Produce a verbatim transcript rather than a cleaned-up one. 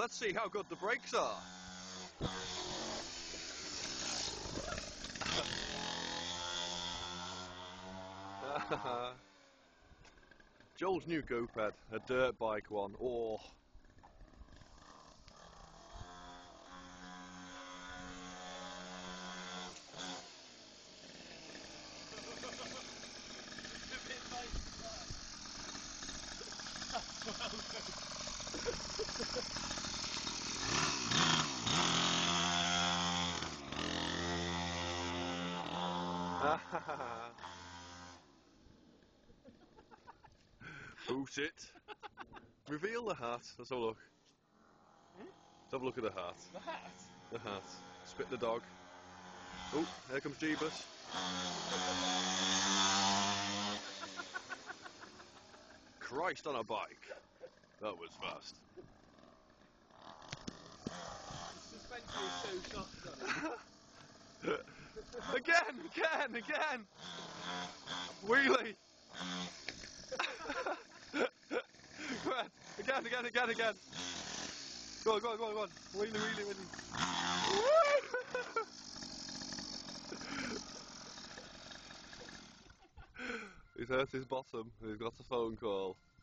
let's see how good the brakes are. Joel's new go-ped, a dirt bike one. Oh. Boot it. Reveal the hat. Let's have a look. Hmm? Let's have a look at the hat. The hat? The hat. Spit the dog. Oh, here comes Jeebus. Christ on a bike. That was fast. The suspension is so soft on it. Again, again, again! Wheelie! Come on, again, again, again, again! Go on, go on, go on, go on! Wheelie, wheelie, wheelie! He's hurt his bottom, he's got a phone call.